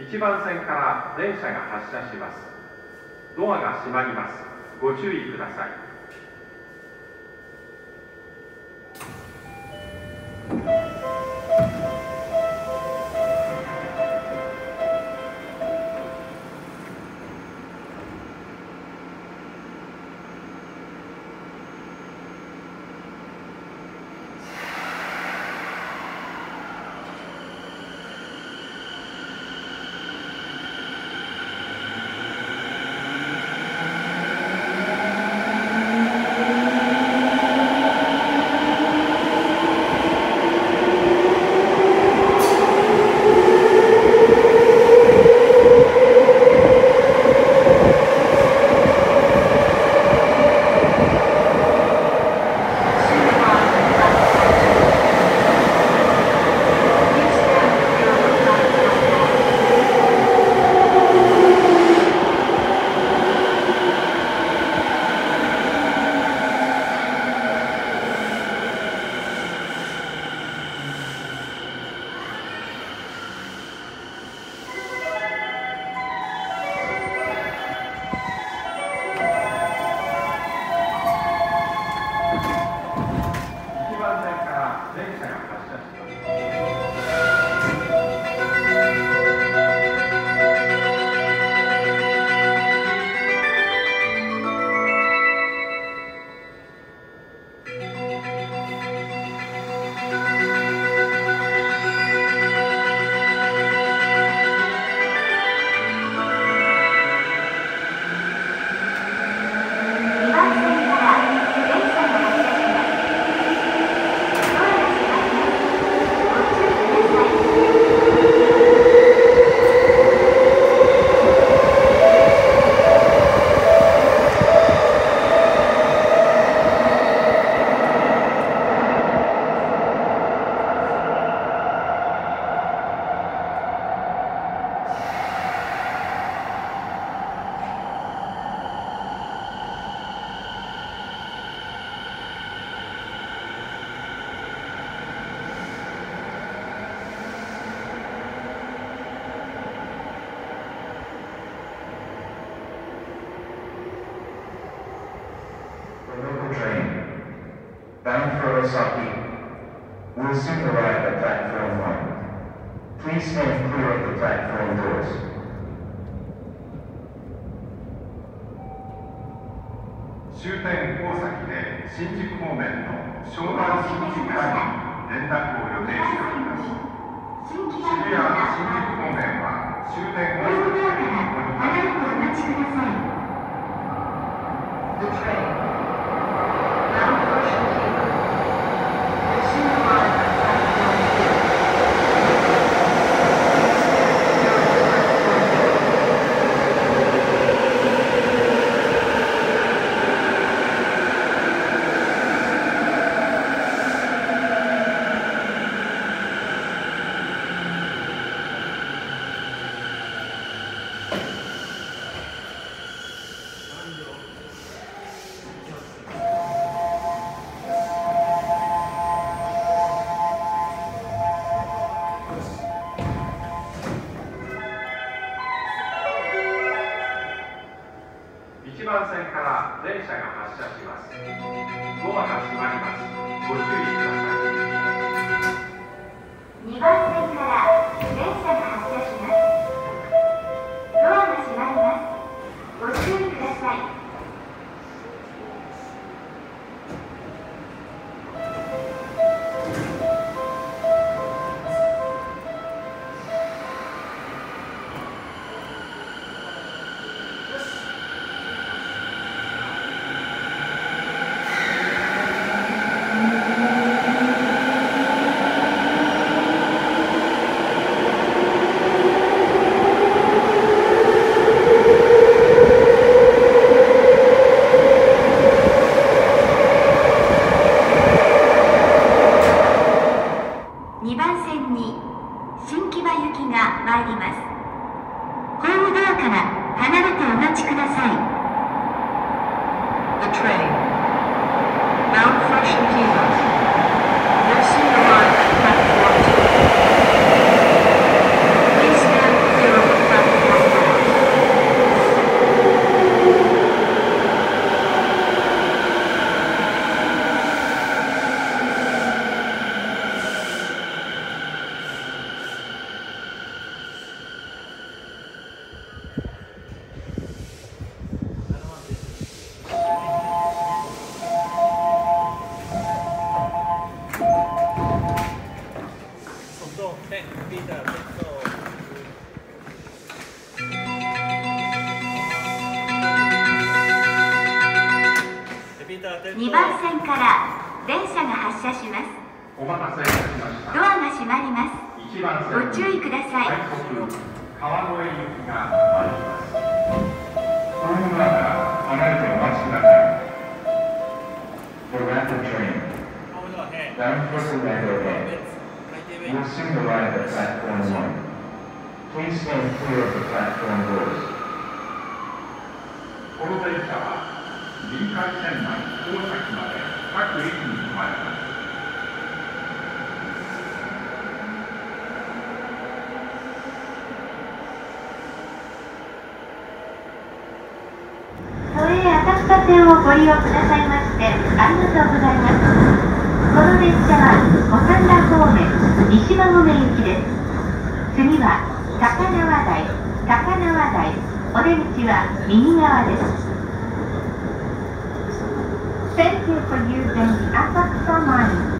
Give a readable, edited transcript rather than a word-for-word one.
1番線から電車が発車します。ドアが閉まります。ご注意ください。 Bound for Osaki, will soon arrive at platform 1. Please stand clear of the platform doors. 終点大崎で新宿方面の湘南新宿間に連絡を予定しております。渋谷新宿方面は終点大崎でお待ちください。 The train, bound for Osaki, will soon arrive at platform 1番線から電車が発車します。ドアが閉まります。ご注意ください。 2番線から電車が発車します。ドアが閉まります。ご注意ください。 発車します。 お待たせいたしました。 ドアが閉まります。 1番線ご注意ください。 快速川越行きが参ります。ホーム側から離れてお待ちください。 The rapid train, bound for Orlando Bay, will soon arrive at platform 1. Please stand clear of the platform doors. この電車は臨海線内大崎まで各駅に停まります。 都営浅草線をご利用くださいましてありがとうございます。この列車は五反田方面、西馬込行きです。次は高輪台、お出口は右側です。Thank you for using Asakusa Line.